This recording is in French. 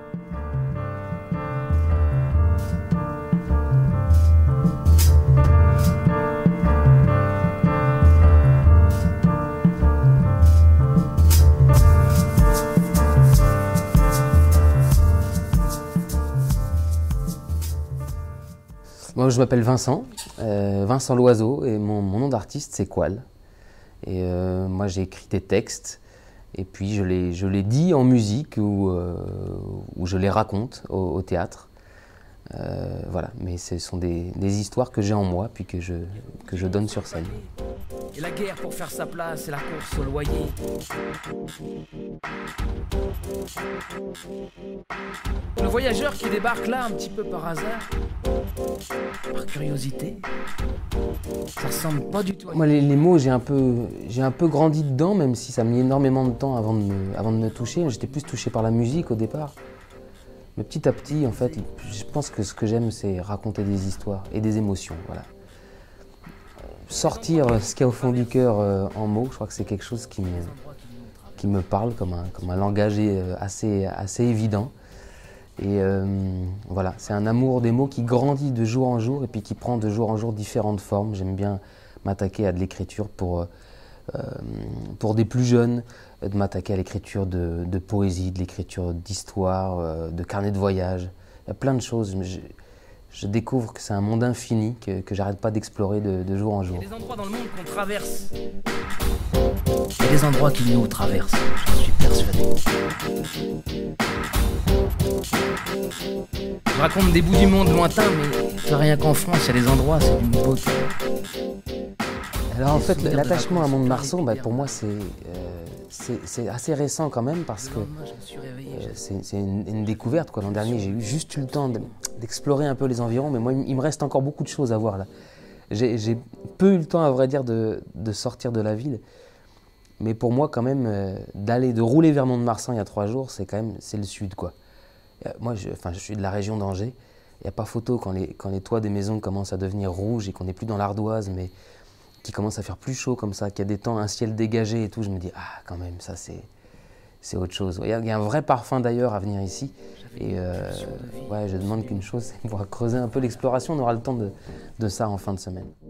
Moi, je m'appelle Vincent, Vincent Loiseau, et mon nom d'artiste c'est Qual. Et moi j'ai écrit des textes, et puis je les dis en musique ou je les raconte au théâtre. Voilà, mais ce sont des histoires que j'ai en moi, puis que je donne sur scène. Et la guerre pour faire sa place et la course au loyer. Le voyageur qui débarque là un petit peu par hasard, par curiosité, ça ressemble pas du tout à... Moi les mots, j'ai un peu grandi dedans, même si ça a mis énormément de temps avant de me toucher. J'étais plus touché par la musique au départ. Mais petit à petit, en fait, je pense que ce que j'aime, c'est raconter des histoires et des émotions, voilà. Sortir ce qu'il y a au fond du cœur en mots, je crois que c'est quelque chose qui me parle comme un langage assez évident. Et voilà, c'est un amour des mots qui grandit de jour en jour et puis qui prend de jour en jour différentes formes. J'aime bien m'attaquer à de l'écriture pour des plus jeunes, de m'attaquer à l'écriture de poésie, de l'écriture d'histoire, de carnet de voyage. Il y a plein de choses. Je découvre que c'est un monde infini que j'arrête pas d'explorer de jour en jour. Il y a des endroits dans le monde qu'on traverse. Il y a des endroits qui nous traversent, j'en suis persuadé. Je raconte des bouts du monde lointain, mais rien qu'en France, il y a des endroits, c'est d'une beauté. Alors en fait, l'attachement à Mont-de-Marsan, pour moi, c'est assez récent quand même, parce que c'est une découverte, quoi. L'an dernier, j'ai juste eu le temps d'explorer un peu les environs, mais moi, il me reste encore beaucoup de choses à voir là. J'ai peu eu le temps, à vrai dire, de sortir de la ville. Mais pour moi, quand même, de rouler vers Mont-de-Marsan il y a 3 jours, c'est le sud, quoi. Moi, je suis de la région d'Angers. Il n'y a pas photo quand les toits des maisons commencent à devenir rouges et qu'on n'est plus dans l'Ardoise, mais qui commence à faire plus chaud comme ça, qu'il y a des temps, un ciel dégagé et tout. Je me dis, ah, quand même, ça, c'est autre chose. Il y a un vrai parfum d'ailleurs à venir ici. Et ouais, je demande qu'une chose, c'est pouvoir creuser un peu l'exploration. On aura le temps de ça en fin de semaine.